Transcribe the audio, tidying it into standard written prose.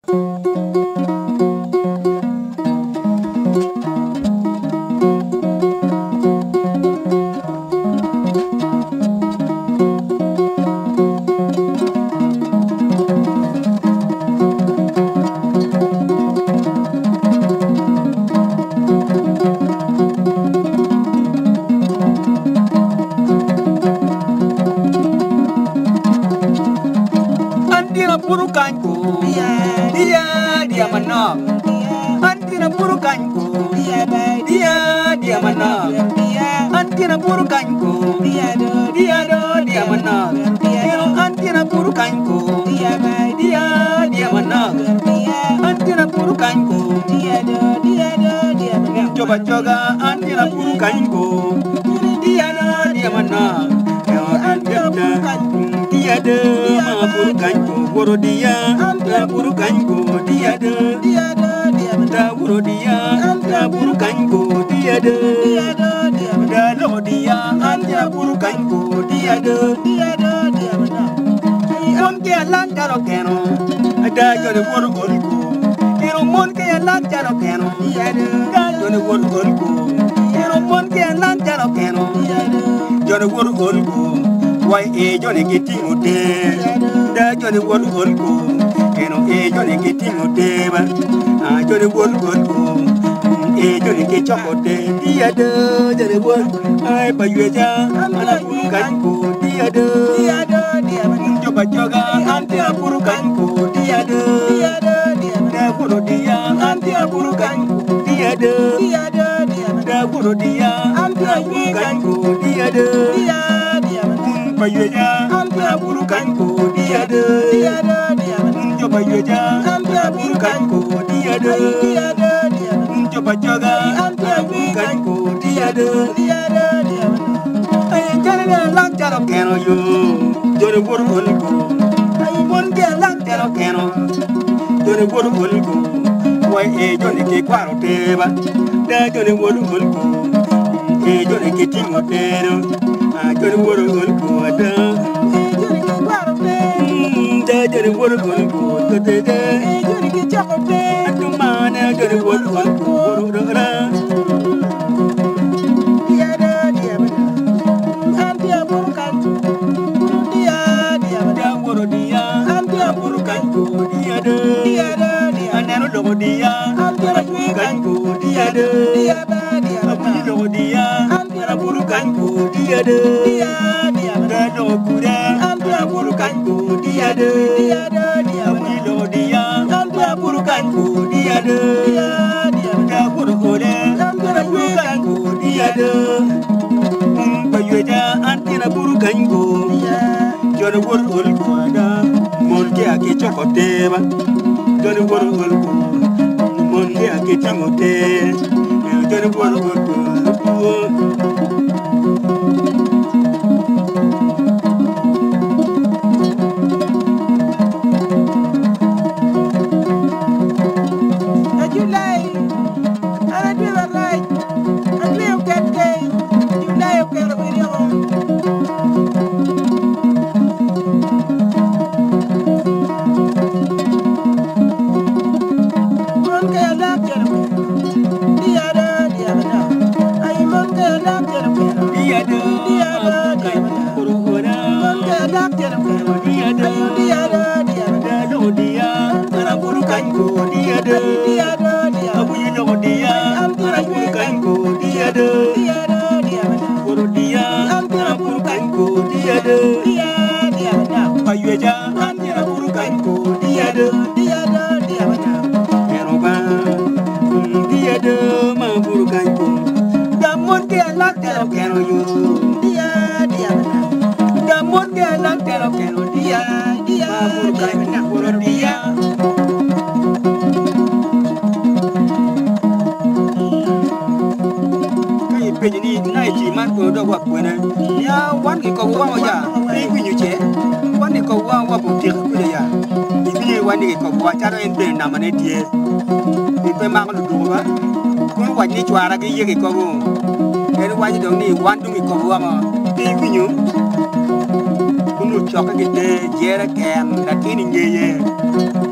Dia mana antina buru kanku dia mana antina buru kanku dia mana antina buru kanku dia mana antina buru kanku coba coba antina buru kanku dia mana antina buru kanku dia buru kanku buru dia buru kanku dia buru dia buru kanku dia lo dia anja buru kanku dia mon ke lan jaro keno ada jone buru golku ero mon ke lan jaro keno da jone buru golku ero mon ke lan jaro keno jone buru golku why e jone getting ode da jone buru golku eno e jone getting ode ba jone buru golku e jone ke chokote dia jone buru ai pa yuja ala buru kanku dia coba coba anti buru kanku dia da buru dia anti buru kanku dia da buru dia anti buru kanku dia Bayuja anti buru kanku dia coba yuja anti buru kanku dia coba coba anti buru kanku dia ay jare lang jaro keno yo jore buru golku ay mon ke lang jaro keno jore buru golku why e jone ke kwaro teba da jore buru golku e jone ke timotero jore buru golku ada jore ke kwaro te da jore buru golku te jore ke chakote atu mana jore buru golku buru ra dia antara burukanku dia abutu dia antara burukanku dia dado kuda antara burukanku dia abutu dia antara burukanku dia da burukoda antara burukanku dia bayuja antara burukanku jone burukolku ada molke ake chokoteba jone burukolku Monday I get a motel, and then I want to go. And you lie, and I do not like, and live that day, you lie, okay, with your own. Namane dia, itu memang lu dua, kau wajib juara ke iya ke kau, jadi wajib dong ni wantung ke kau ama, ini punya, kau cakap kita jera kem, dan ini je.